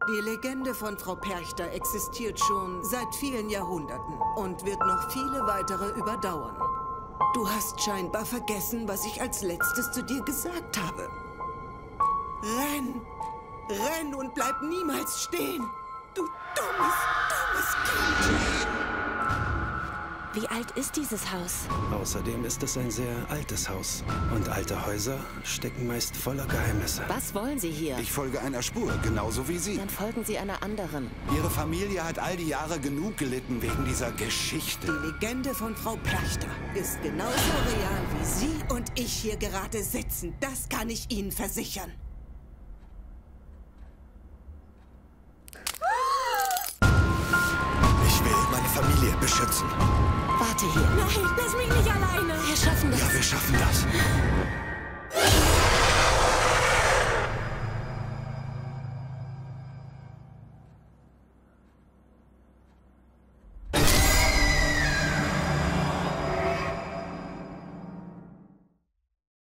Die Legende von Frau Perchter existiert schon seit vielen Jahrhunderten und wird noch viele weitere überdauern. Du hast scheinbar vergessen, was ich als letztes zu dir gesagt habe. Renn! Renn und bleib niemals stehen! Du dummes Kind! Wie alt ist dieses Haus? Außerdem ist es ein sehr altes Haus. Und alte Häuser stecken meist voller Geheimnisse. Was wollen Sie hier? Ich folge einer Spur, genauso wie Sie. Dann folgen Sie einer anderen. Ihre Familie hat all die Jahre genug gelitten wegen dieser Geschichte. Die Legende von Frau Perchter ist genauso real, wie Sie und ich hier gerade sitzen. Das kann ich Ihnen versichern. Ich will meine Familie beschützen. Warte hier. Nein, lass mich nicht alleine. Wir schaffen das. Ja, wir schaffen das.